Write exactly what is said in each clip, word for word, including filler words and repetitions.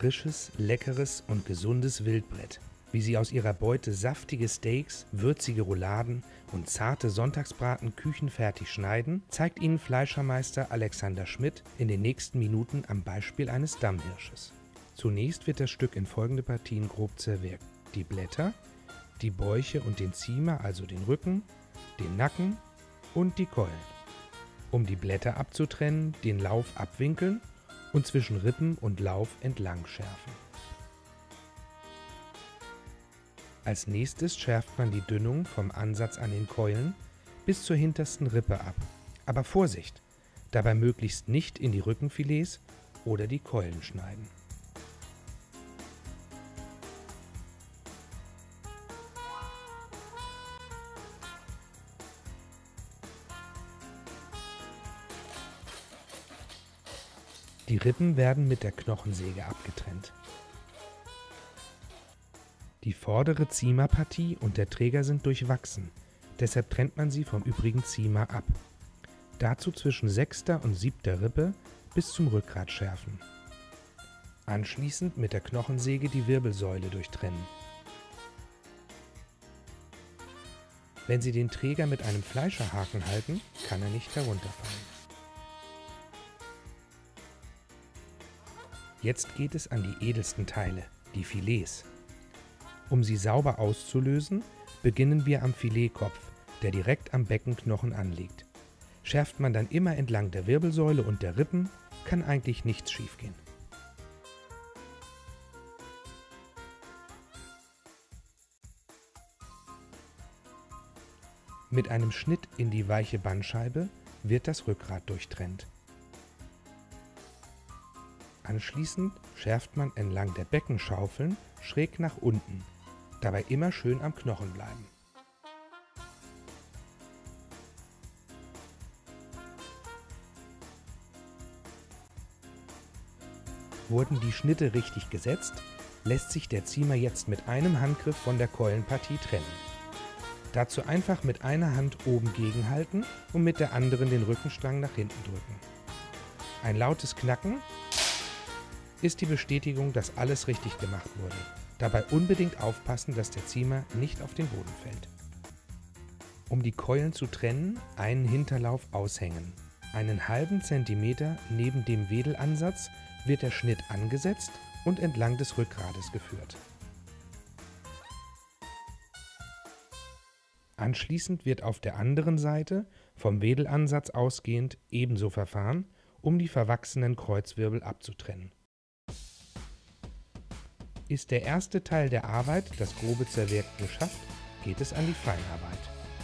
frisches, leckeres und gesundes Wildbret. Wie Sie aus Ihrer Beute saftige Steaks, würzige Rouladen und zarte Sonntagsbraten küchenfertig schneiden, zeigt Ihnen Fleischermeister Alexander Schmidt in den nächsten Minuten am Beispiel eines Dammhirsches. Zunächst wird das Stück in folgende Partien grob zerwirkt: die Blätter, die Bäuche und den Ziemer, also den Rücken, den Nacken und die Keulen. Um die Blätter abzutrennen, den Lauf abwinkeln und zwischen Rippen und Lauf entlang schärfen. Als nächstes schärft man die Dünnung vom Ansatz an den Keulen bis zur hintersten Rippe ab. Aber Vorsicht! Dabei möglichst nicht in die Rückenfilets oder die Keulen schneiden. Die Rippen werden mit der Knochensäge abgetrennt. Die vordere Ziemerpartie und der Träger sind durchwachsen, deshalb trennt man sie vom übrigen Ziemer ab. Dazu zwischen sechster und siebter Rippe bis zum Rückgrat schärfen. Anschließend mit der Knochensäge die Wirbelsäule durchtrennen. Wenn Sie den Träger mit einem Fleischerhaken halten, kann er nicht herunterfallen. Jetzt geht es an die edelsten Teile, die Filets. Um sie sauber auszulösen, beginnen wir am Filetkopf, der direkt am Beckenknochen anliegt. Schärft man dann immer entlang der Wirbelsäule und der Rippen, kann eigentlich nichts schiefgehen. Mit einem Schnitt in die weiche Bandscheibe wird das Rückgrat durchtrennt. Anschließend schärft man entlang der Beckenschaufeln schräg nach unten, dabei immer schön am Knochen bleiben. Wurden die Schnitte richtig gesetzt, lässt sich der Ziemer jetzt mit einem Handgriff von der Keulenpartie trennen. Dazu einfach mit einer Hand oben gegenhalten und mit der anderen den Rückenstrang nach hinten drücken. Ein lautes Knacken ist die Bestätigung, dass alles richtig gemacht wurde. Dabei unbedingt aufpassen, dass der Ziemer nicht auf den Boden fällt. Um die Keulen zu trennen, einen Hinterlauf aushängen. Einen halben Zentimeter neben dem Wedelansatz wird der Schnitt angesetzt und entlang des Rückgrades geführt. Anschließend wird auf der anderen Seite vom Wedelansatz ausgehend ebenso verfahren, um die verwachsenen Kreuzwirbel abzutrennen. Ist der erste Teil der Arbeit, das grobe Zerwirken, geschafft, geht es an die Feinarbeit.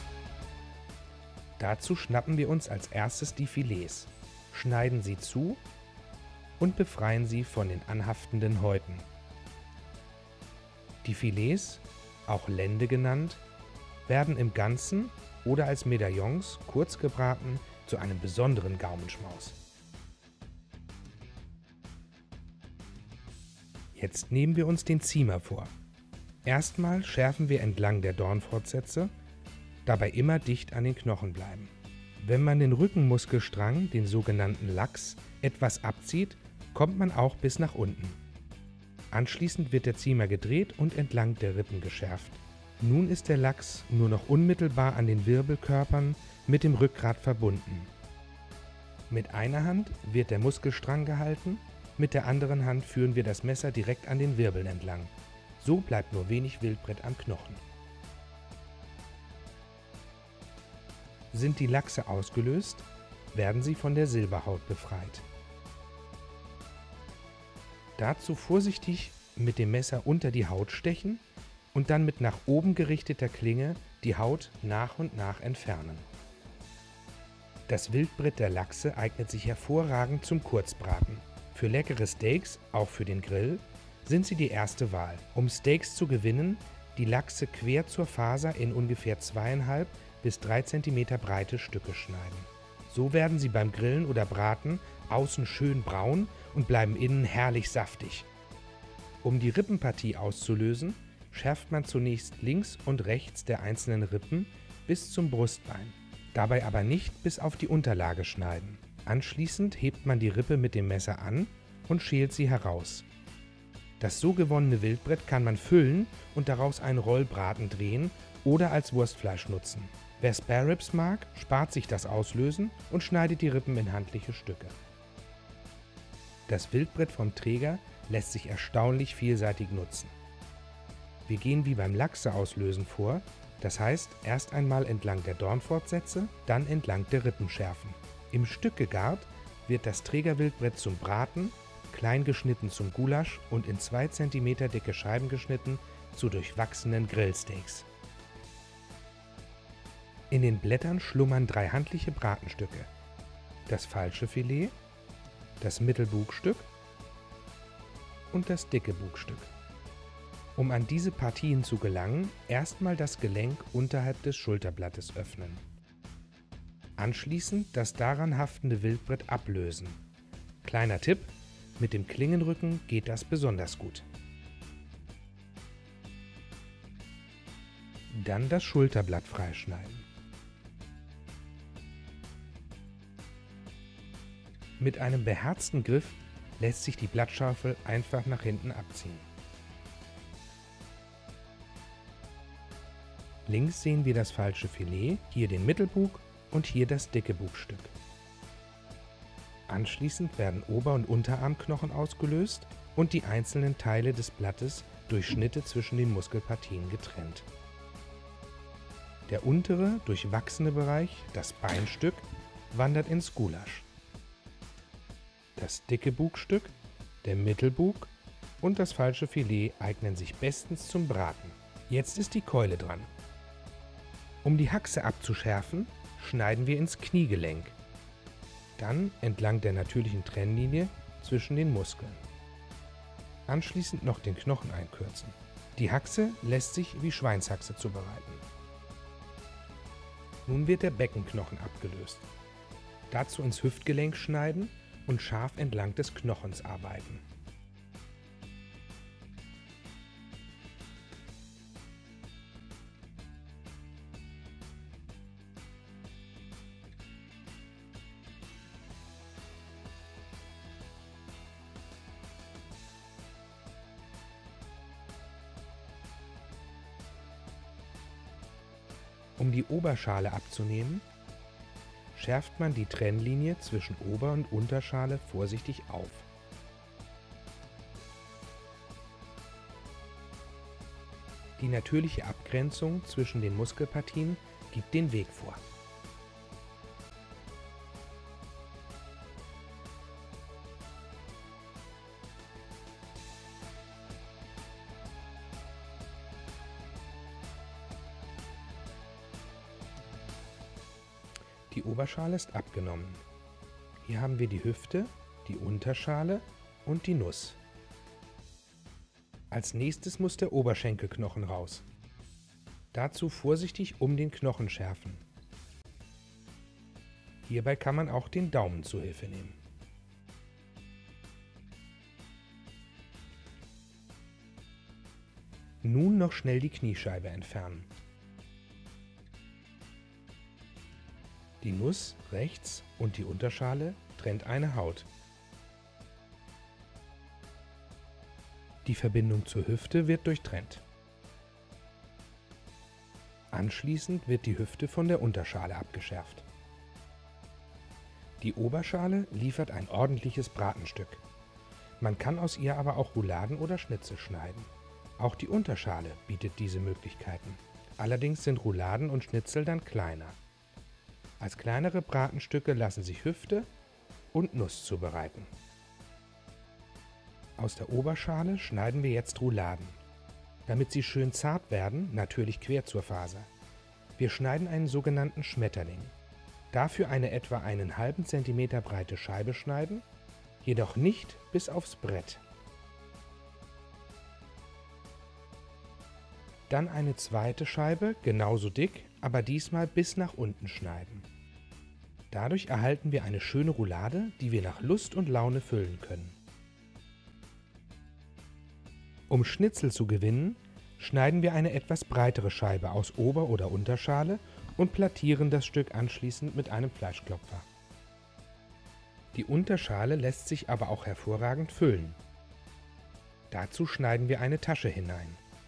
Dazu schnappen wir uns als erstes die Filets, schneiden sie zu und befreien sie von den anhaftenden Häuten. Die Filets, auch Lende genannt, werden im Ganzen oder als Medaillons kurz gebraten zu einem besonderen Gaumenschmaus. Jetzt nehmen wir uns den Ziemer vor. Erstmal schärfen wir entlang der Dornfortsätze, dabei immer dicht an den Knochen bleiben. Wenn man den Rückenmuskelstrang, den sogenannten Lachs, etwas abzieht, kommt man auch bis nach unten. Anschließend wird der Ziemer gedreht und entlang der Rippen geschärft. Nun ist der Lachs nur noch unmittelbar an den Wirbelkörpern mit dem Rückgrat verbunden. Mit einer Hand wird der Muskelstrang gehalten, mit der anderen Hand führen wir das Messer direkt an den Wirbeln entlang. So bleibt nur wenig Wildbret am Knochen. Sind die Lachse ausgelöst, werden sie von der Silberhaut befreit. Dazu vorsichtig mit dem Messer unter die Haut stechen und dann mit nach oben gerichteter Klinge die Haut nach und nach entfernen. Das Wildbret der Lachse eignet sich hervorragend zum Kurzbraten. Für leckere Steaks, auch für den Grill, sind sie die erste Wahl. Um Steaks zu gewinnen, die Lachse quer zur Faser in ungefähr zweieinhalb bis drei Zentimeter breite Stücke schneiden. So werden sie beim Grillen oder Braten außen schön braun und bleiben innen herrlich saftig. Um die Rippenpartie auszulösen, schärft man zunächst links und rechts der einzelnen Rippen bis zum Brustbein. Dabei aber nicht bis auf die Unterlage schneiden. Anschließend hebt man die Rippe mit dem Messer an und schält sie heraus. Das so gewonnene Wildbrett kann man füllen und daraus einen Rollbraten drehen oder als Wurstfleisch nutzen. Wer Spare Ribs mag, spart sich das Auslösen und schneidet die Rippen in handliche Stücke. Das Wildbrett vom Träger lässt sich erstaunlich vielseitig nutzen. Wir gehen wie beim Lachse-Auslösen vor, das heißt erst einmal entlang der Dornfortsätze, dann entlang der Rippenschärfen. Im Stück gegart wird das Trägerwildbrett zum Braten, klein geschnitten zum Gulasch und in zwei Zentimeter dicke Scheiben geschnitten zu durchwachsenen Grillsteaks. In den Blättern schlummern drei handliche Bratenstücke: das falsche Filet, das Mittelbugstück und das dicke Bugstück. Um an diese Partien zu gelangen, erstmal das Gelenk unterhalb des Schulterblattes öffnen. Anschließend das daran haftende Wildbrett ablösen. Kleiner Tipp: Mit dem Klingenrücken geht das besonders gut. Dann das Schulterblatt freischneiden. Mit einem beherzten Griff lässt sich die Blattschaufel einfach nach hinten abziehen. Links sehen wir das falsche Filet, hier den Mittelbug und hier das dicke Bugstück. Anschließend werden Ober- und Unterarmknochen ausgelöst und die einzelnen Teile des Blattes durch Schnitte zwischen den Muskelpartien getrennt. Der untere, durchwachsene Bereich, das Beinstück, wandert ins Gulasch. Das dicke Bugstück, der Mittelbug und das falsche Filet eignen sich bestens zum Braten. Jetzt ist die Keule dran. Um die Haxe abzuschärfen, schneiden wir ins Kniegelenk. Dann entlang der natürlichen Trennlinie zwischen den Muskeln. Anschließend noch den Knochen einkürzen. Die Haxe lässt sich wie Schweinshaxe zubereiten. Nun wird der Beckenknochen abgelöst. Dazu ins Hüftgelenk schneiden und scharf entlang des Knochens arbeiten. Um die Oberschale abzunehmen, schärft man die Trennlinie zwischen Ober- und Unterschale vorsichtig auf. Die natürliche Abgrenzung zwischen den Muskelpartien gibt den Weg vor. Die Oberschale ist abgenommen. Hier haben wir die Hüfte, die Unterschale und die Nuss. Als nächstes muss der Oberschenkelknochen raus. Dazu vorsichtig um den Knochen schärfen. Hierbei kann man auch den Daumen zur Hilfe nehmen. Nun noch schnell die Kniescheibe entfernen. Die Nuss rechts und die Unterschale trennt eine Haut. Die Verbindung zur Hüfte wird durchtrennt. Anschließend wird die Hüfte von der Unterschale abgeschärft. Die Oberschale liefert ein ordentliches Bratenstück. Man kann aus ihr aber auch Rouladen oder Schnitzel schneiden. Auch die Unterschale bietet diese Möglichkeiten. Allerdings sind Rouladen und Schnitzel dann kleiner. Als kleinere Bratenstücke lassen sich Hüfte und Nuss zubereiten. Aus der Oberschale schneiden wir jetzt Rouladen. Damit sie schön zart werden, natürlich quer zur Faser. Wir schneiden einen sogenannten Schmetterling. Dafür eine etwa einen halben Zentimeter breite Scheibe schneiden, jedoch nicht bis aufs Brett. Dann eine zweite Scheibe, genauso dick, aber diesmal bis nach unten schneiden. Dadurch erhalten wir eine schöne Roulade, die wir nach Lust und Laune füllen können. Um Schnitzel zu gewinnen, schneiden wir eine etwas breitere Scheibe aus Ober- oder Unterschale und plattieren das Stück anschließend mit einem Fleischklopfer. Die Unterschale lässt sich aber auch hervorragend füllen. Dazu schneiden wir eine Tasche hinein.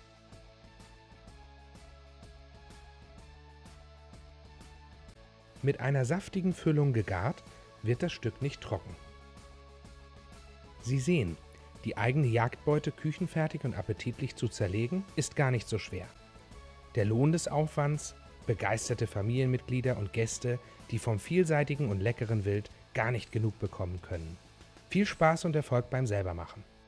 Mit einer saftigen Füllung gegart, wird das Stück nicht trocken. Sie sehen, die eigene Jagdbeute küchenfertig und appetitlich zu zerlegen, ist gar nicht so schwer. Der Lohn des Aufwands, begeisterte Familienmitglieder und Gäste, die vom vielseitigen und leckeren Wild gar nicht genug bekommen können. Viel Spaß und Erfolg beim Selbermachen!